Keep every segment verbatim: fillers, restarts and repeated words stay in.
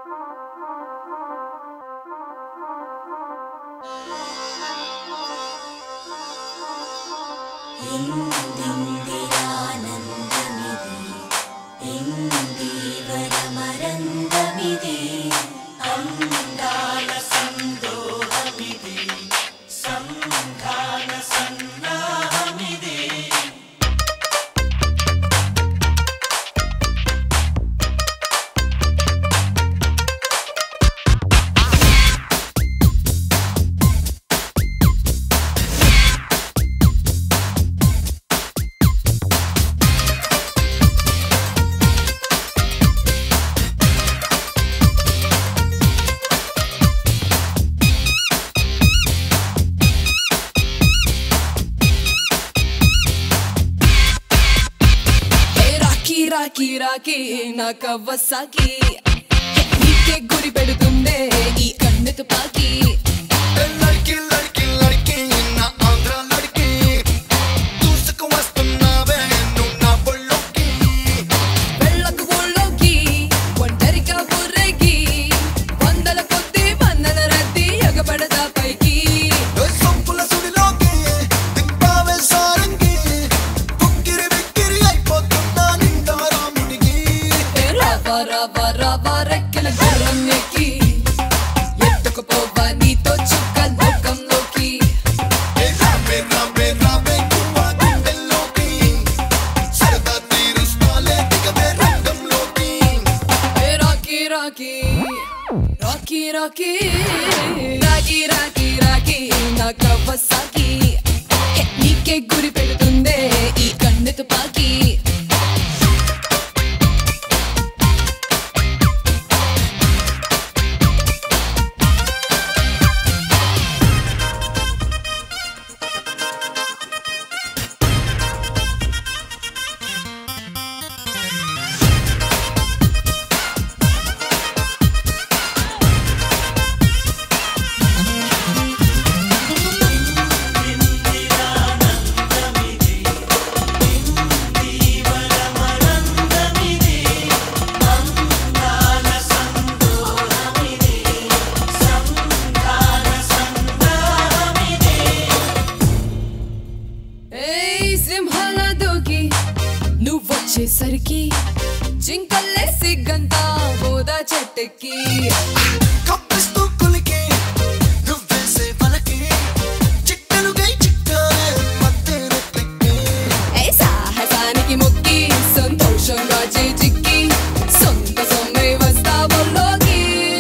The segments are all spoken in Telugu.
రాకి రాకి నా కవ్వసాకి నీకే గురి పెడుతుందే ఈ కన్ను తుపాకి లడ్కి లడ్కి లడ్కి నా ఆంధ్ర లడ్కి దూసుకు వస్తున్నావే నువ్వు నా బొళ్ళోకి వెళ్ళకు ఊళ్ళోకి ఒంటరిగా ఊరేగి వందల కొద్ది వందల రద్దీ ఎగబడదా పైకి సొంపుల సుడిలోకి దింపావే సారంగి బుక్కిరి బిక్కిరి అయిపోతున్నా నిండా రాముడికి రావా రావా రావా రెక్కల గుర్రం ఎక్కి ఎత్తుకుపోవా నీతో చుక్క లోకంలోకి రావే రావే రావే గువ్వా గుండెల్లోకి సరదా తీరుస్తాలే దిగవే రంగంలోకి రాకి రాకి రాకి రాకి రాకి రాకి రాకి నా కవ్వసాకి నీకే గురి పెడుతుందే ఈ కన్ను తుపాకి నువ్వొచ్చేసరికి జింకల్లే సిగ్గంతా బోదా చెట్టెక్కి కప్పిస్తూ కులికి నువ్వేసే వలకి చిట్టలుగై చిట్టాలే మధ్య రెట్లెక్కి ఏ సాహసానికి మొక్కి సంతోషంగా చేజిక్కి సొంత సొమ్మే వస్తావుల్లోకి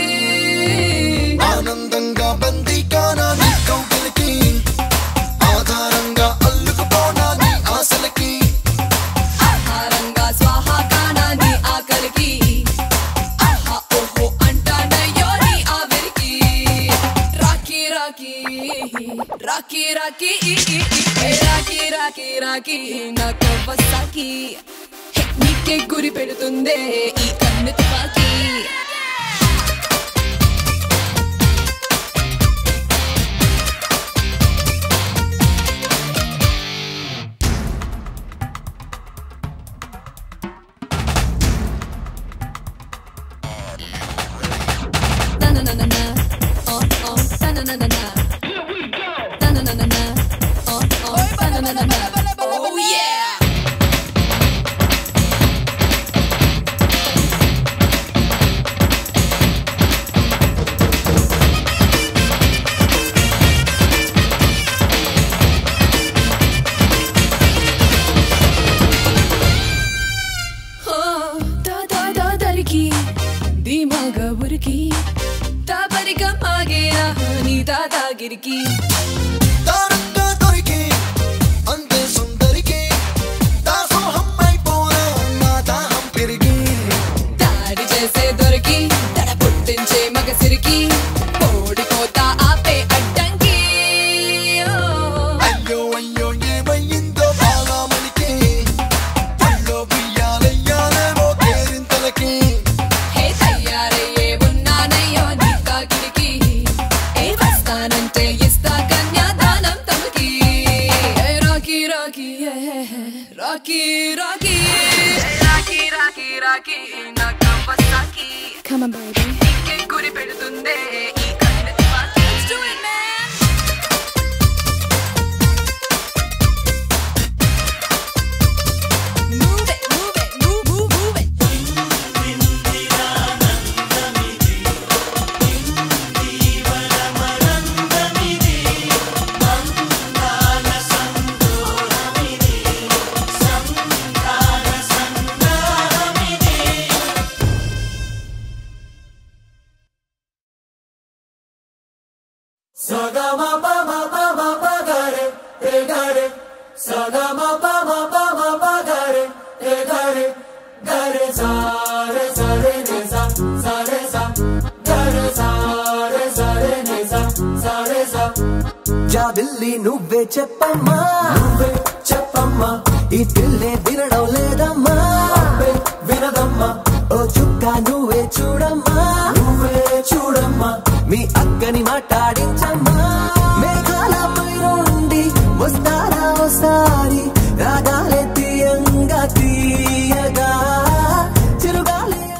ఆనందంగా బందీ కానా నీ కౌగిలికి ఆధారంగా అల్లుకుపోనా నీ ఆశలకి ఆహారంగా స్వాహా కానా నీ ఆకలికి ఆహా ఓహో అంటానయ్యో నీ ఆవిరికి రాకి రాకి రాకి రాకి రాకి రాకి రాకి నా కవ్వసాకి నీకే గురి పెడుతుందే ఈ కన్ను తుపాకి Oh yeah! Da da da dariki, dimaga uriki, tabariga magera ni dada giriki. తారక్గా దొరికి అంతే సుందరికి దాసోహం అయిపోనా నా దాహం పెరిగి దాడి చేసే దొరికి దడ పుట్టించే మగసిరికి ఓడిపోతా ఆపే అడ్డంకి అయ్యో అయ్యో ఏమయ్యిందో బాలామణికి పళ్ళో బియ్యాలయ్యాలేమో కేరింతలకి హే తయారయ్యే ఉన్నానయ్యో నీ కాకిరికి ఏ వస్తానంటే ఇస్తా కన్యాదానం తమకి రాకి రాకి రాకి రాకి రాకి రాకి రాకి నా కవ్వసాకి. Come on baby పెడుతుందే ఈ కన్ను తుపాకీ. Let's do it, man. Move it, move it, move, move, move it. Saga ma pa ma pa ma pa ga re, re ga re. Saga ma pa ma pa ma pa ga re, re ga re. Ga re sa re sa re ne sa, sa re sa. Ga re sa re sa re ne sa, sa re sa. జాబిల్లి నువ్వే చెప్పమ్మా, నువ్వే చెప్పమ్మా, ఈ పిల్లే వినడం లేదమ్మా, అబ్బే వినదమ్మా. ఓ చుక్క నువ్వే చూడమ్మా, నువ్వే చూడమ్మా, మీ అక్కని మాట్లాడించమ్మా. మేఘాల పై నుండి వస్తారా ఒకసారి